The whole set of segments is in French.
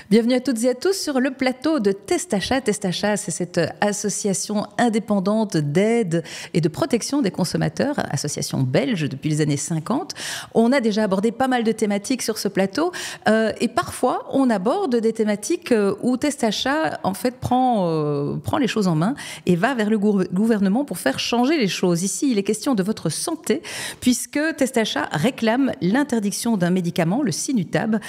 Bienvenue à toutes et à tous sur le plateau de Testachat. Testachat, c'est cette association indépendante d'aide et de protection des consommateurs, association belge depuis les années 50. On a déjà abordé pas mal de thématiques sur ce plateau et parfois on aborde des thématiques où Testachat en fait prend les choses en main et va vers le gouvernement pour faire changer les choses. Ici, il est question de votre santé puisque Testachat réclame l'interdiction d'un médicament, le Sinutab.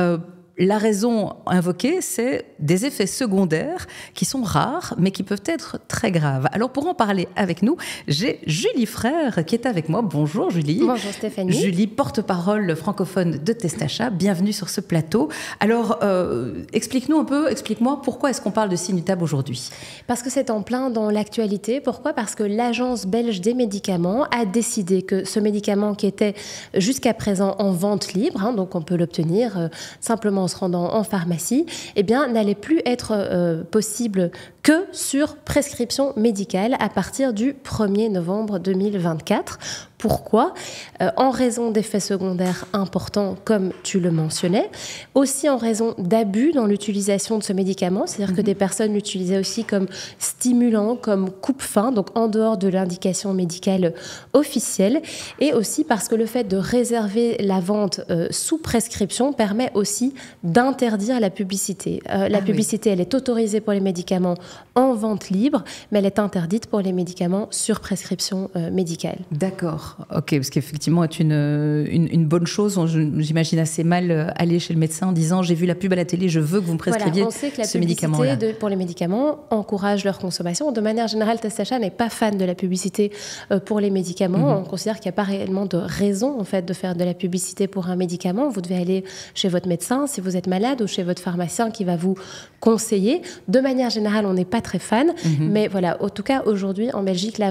La raison invoquée, c'est des effets secondaires qui sont rares, mais qui peuvent être très graves. Alors, pour en parler avec nous, j'ai Julie Frère qui est avec moi. Bonjour Julie. Bonjour Stéphanie. Julie, porte-parole francophone de Testachat. Bienvenue sur ce plateau. Alors, explique-moi pourquoi est-ce qu'on parle de Sinutab aujourd'hui ? Parce que c'est en plein dans l'actualité. Pourquoi ? Parce que l'Agence belge des médicaments a décidé que ce médicament qui était jusqu'à présent en vente libre, donc on peut l'obtenir simplement se rendant en pharmacie, eh bien, n'allait plus être possible que sur prescription médicale à partir du 1er novembre 2024. Pourquoi ? En raison d'effets secondaires importants, comme tu le mentionnais, aussi en raison d'abus dans l'utilisation de ce médicament, c'est-à-dire que des personnes l'utilisaient aussi comme stimulant, comme coupe-faim, donc en dehors de l'indication médicale officielle, et aussi parce que le fait de réserver la vente sous prescription permet aussi d'interdire la publicité. La publicité, elle est autorisée pour les médicaments en vente libre, mais elle est interdite pour les médicaments sur prescription médicale. D'accord. Ok, parce qu'effectivement, c'est une bonne chose. J'imagine assez mal aller chez le médecin en disant « j'ai vu la pub à la télé, je veux que vous me prescriviez ce médicament-là ». On sait que la publicité pour les médicaments encourage leur consommation. De manière générale, Testachat n'est pas fan de la publicité pour les médicaments. On considère qu'il n'y a pas réellement de raison en fait, de faire de la publicité pour un médicament. Vous devez aller chez votre médecin si vous êtes malade ou chez votre pharmacien qui va vous conseiller. De manière générale, on n'est pas très fan. Mais voilà, en tout cas, aujourd'hui, en Belgique,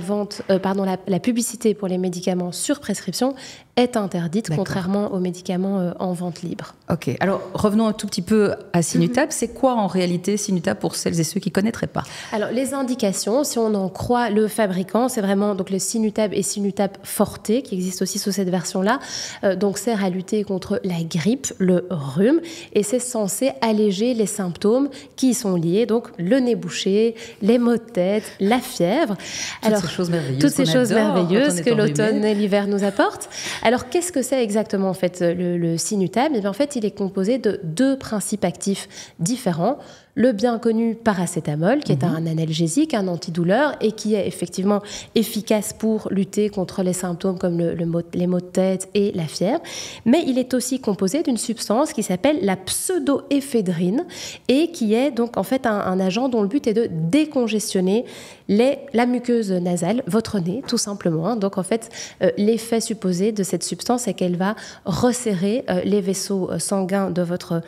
la publicité pour les médicaments sur prescription est interdite, contrairement aux médicaments en vente libre. Ok, alors revenons un tout petit peu à Sinutab. C'est quoi en réalité Sinutab pour celles et ceux qui ne connaîtraient pas ? Alors les indications, si on en croit le fabricant, c'est vraiment donc le Sinutab et Sinutab Forte qui existent aussi sous cette version-là. Donc sert à lutter contre la grippe, le rhume, et c'est censé alléger les symptômes qui y sont liés, donc le nez bouché, les maux de tête, la fièvre. Toutes ces choses merveilleuses que l'automne et l'hiver nous apportent. Alors, qu'est-ce que c'est exactement en fait le Sinutab ? Eh bien, en fait, il est composé de deux principes actifs différents. Le bien connu paracétamol, qui est un analgésique, un antidouleur, et qui est effectivement efficace pour lutter contre les symptômes comme les maux de tête et la fièvre. Mais il est aussi composé d'une substance qui s'appelle la pseudoéphédrine, et qui est donc en fait un agent dont le but est de décongestionner la muqueuse nasale, votre nez, tout simplement. Donc en fait, l'effet supposé de cette substance est qu'elle va resserrer les vaisseaux sanguins de votre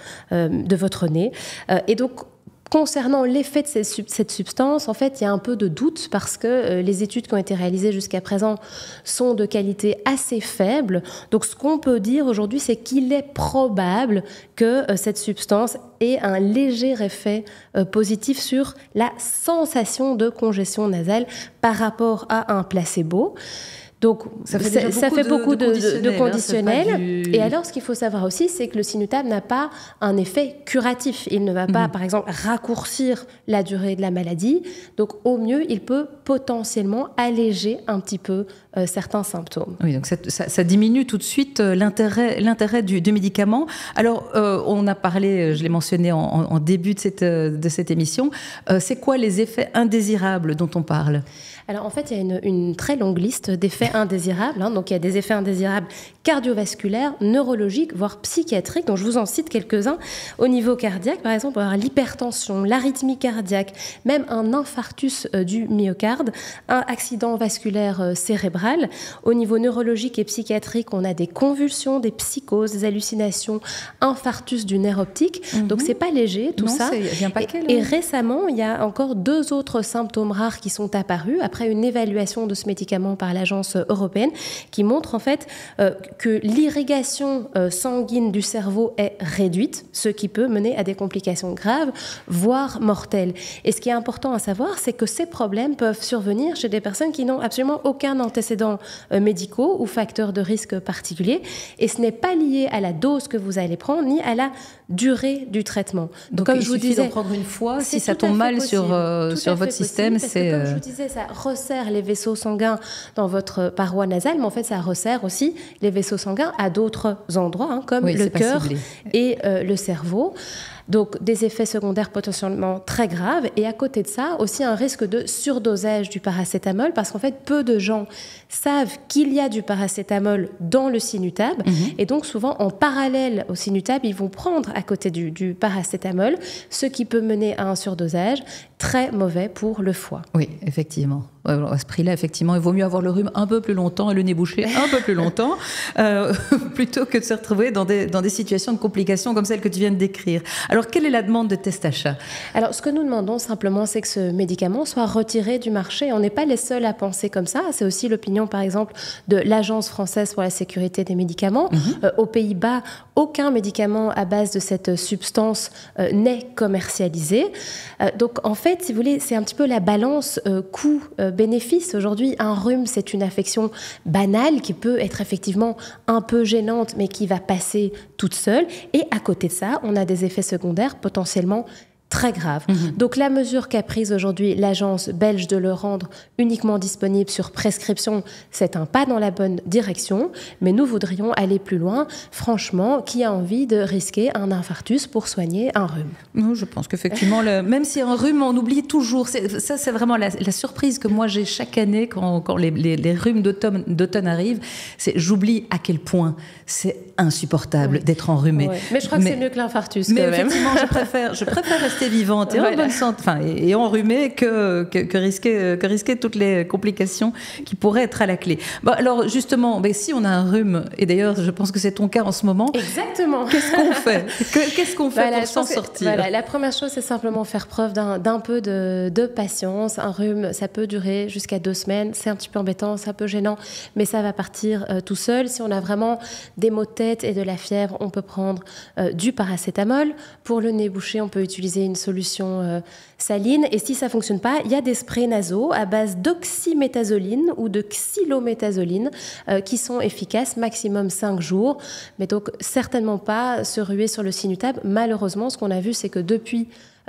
nez. Et donc, concernant l'effet de cette substance, en fait, il y a un peu de doute parce que les études qui ont été réalisées jusqu'à présent sont de qualité assez faible. Donc, ce qu'on peut dire aujourd'hui, c'est qu'il est probable que cette substance ait un léger effet positif sur la sensation de congestion nasale par rapport à un placebo. Donc, ça fait beaucoup de conditionnels. Et alors, ce qu'il faut savoir aussi, c'est que le Sinutab n'a pas un effet curatif. Il ne va pas, par exemple, raccourcir la durée de la maladie. Donc, au mieux, il peut potentiellement alléger un petit peu certains symptômes. Oui, donc ça diminue tout de suite l'intérêt du médicament. Alors, on a parlé, je l'ai mentionné en début de cette émission, c'est quoi les effets indésirables dont on parle ? Alors en fait, il y a une très longue liste d'effets indésirables. Donc il y a des effets indésirables cardiovasculaires, neurologiques, voire psychiatriques. Donc je vous en cite quelques-uns. Au niveau cardiaque, par exemple, on va avoir l'hypertension, l'arythmie cardiaque, même un infarctus du myocarde, un accident vasculaire cérébral. Au niveau neurologique et psychiatrique, on a des convulsions, des psychoses, des hallucinations, infarctus du nerf optique. Donc c'est pas léger tout ça. Et récemment, il y a encore 2 autres symptômes rares qui sont apparus après une évaluation de ce médicament par l'Agence européenne qui montre en fait que l'irrigation sanguine du cerveau est réduite, ce qui peut mener à des complications graves, voire mortelles. Et ce qui est important à savoir, c'est que ces problèmes peuvent survenir chez des personnes qui n'ont absolument aucun antécédent antécédents médicaux ou facteurs de risque particuliers. Et ce n'est pas lié à la dose que vous allez prendre, ni à la durée du traitement. Donc comme je vous disais, d'en prendre une fois, si ça tombe mal sur votre système, c'est... Comme je vous disais, ça resserre les vaisseaux sanguins dans votre paroi nasale, mais en fait, ça resserre aussi les vaisseaux sanguins à d'autres endroits, comme le cœur et le cerveau. Donc, des effets secondaires potentiellement très graves. Et à côté de ça, aussi un risque de surdosage du paracétamol, parce qu'en fait, peu de gens savent qu'il y a du paracétamol dans le Sinutab. Et donc, souvent, en parallèle au Sinutab, ils vont prendre à côté du paracétamol, ce qui peut mener à un surdosage très mauvais pour le foie. Oui, effectivement. À ce prix-là, effectivement, il vaut mieux avoir le rhume un peu plus longtemps et le nez bouché un peu plus longtemps, plutôt que de se retrouver dans des situations de complications comme celles que tu viens de décrire. Alors, quelle est la demande de Testachat ? Alors, ce que nous demandons simplement, c'est que ce médicament soit retiré du marché. On n'est pas les seuls à penser comme ça. C'est aussi l'opinion, par exemple, de l'Agence française pour la sécurité des médicaments. Aux Pays-Bas, aucun médicament à base de cette substance n'est commercialisé. Donc, en fait, si vous voulez, c'est un petit peu la balance coût-bénéfice. Aujourd'hui, un rhume, c'est une affection banale qui peut être effectivement un peu gênante, mais qui va passer toute seule. Et à côté de ça, on a des effets secondaires potentiellement très grave. Donc la mesure qu'a prise aujourd'hui l'agence belge de le rendre uniquement disponible sur prescription, c'est un pas dans la bonne direction, mais nous voudrions aller plus loin. Franchement, qui a envie de risquer un infarctus pour soigner un rhume ? Non, je pense qu'effectivement, même si un rhume, on oublie toujours. Ça, c'est vraiment la surprise que moi j'ai chaque année quand les rhumes d'automne arrivent. J'oublie à quel point c'est insupportable d'être enrhumé. Ouais. Mais je crois que c'est mieux que l'infarctus quand même. Effectivement, je préfère rester vivante et en bonne santé, et enrhumée que risquer toutes les complications qui pourraient être à la clé. Bon, alors justement, si on a un rhume, et d'ailleurs je pense que c'est ton cas en ce moment. Exactement. Qu'est-ce qu'on fait pour s'en sortir ? La première chose, c'est simplement faire preuve d'un peu de patience. Un rhume, ça peut durer jusqu'à 2 semaines. C'est un petit peu embêtant, c'est un peu gênant, mais ça va partir tout seul. Si on a vraiment des maux de tête et de la fièvre, on peut prendre du paracétamol. Pour le nez bouché, on peut utiliser une solution saline. Et si ça ne fonctionne pas, il y a des sprays nasaux à base d'oxymétazoline ou de xylométazoline qui sont efficaces maximum 5 jours. Mais donc, certainement pas se ruer sur le Sinutab. Malheureusement, ce qu'on a vu, c'est que depuis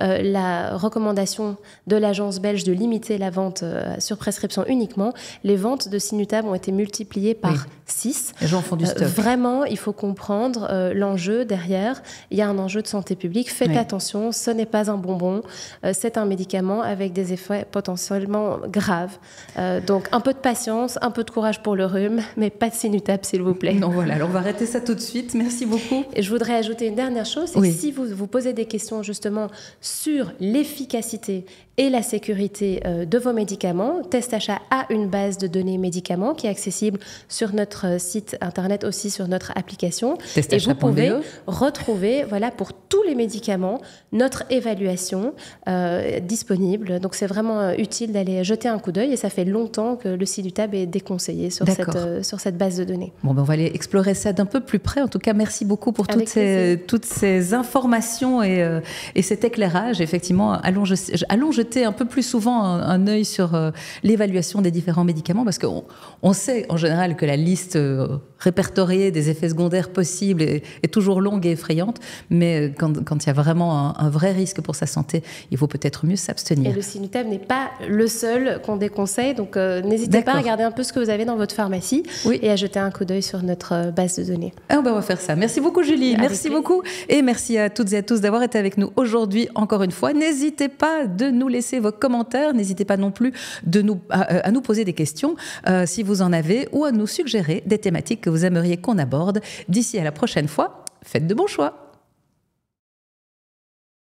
la recommandation de l'agence belge de limiter la vente sur prescription uniquement, les ventes de Sinutab ont été multipliées par 6. Les gens font du stock. Vraiment, il faut comprendre l'enjeu derrière. Il y a un enjeu de santé publique. Faites attention, ce n'est pas un bonbon. C'est un médicament avec des effets potentiellement graves. Donc, un peu de patience, un peu de courage pour le rhume, mais pas de Sinutab, s'il vous plaît. Non, voilà, alors on va arrêter ça tout de suite. Merci beaucoup. Et je voudrais ajouter une dernière chose, c'est que si vous vous posez des questions justement sur l'efficacité et la sécurité de vos médicaments, Testachat a une base de données médicaments qui est accessible sur notre site internet, aussi sur notre application. Et vous pouvez retrouver, pour tous les médicaments, notre évaluation disponible. Donc c'est vraiment utile d'aller jeter un coup d'œil, et ça fait longtemps que le Sinutab est déconseillé sur cette base de données. Bon, on va aller explorer ça d'un peu plus près. En tout cas, merci beaucoup pour toutes ces informations et cet éclairage. Effectivement, allons jeter un peu plus souvent un œil sur l'évaluation des différents médicaments, parce qu'on sait en général que la liste répertoriée des effets secondaires possibles est toujours longue et effrayante, mais quand il y a vraiment un vrai risque pour sa santé, il vaut peut-être mieux s'abstenir. Et le Sinutab n'est pas le seul qu'on déconseille, donc n'hésitez pas à regarder un peu ce que vous avez dans votre pharmacie et à jeter un coup d'œil sur notre base de données. On va faire ça. Merci beaucoup Julie, merci beaucoup, et merci à toutes et à tous d'avoir été avec nous aujourd'hui encore une fois. N'hésitez pas de nous laisser vos commentaires, n'hésitez pas non plus à nous poser des questions si vous en avez, ou à nous suggérer des thématiques que vous aimeriez qu'on aborde. D'ici à la prochaine fois, faites de bons choix.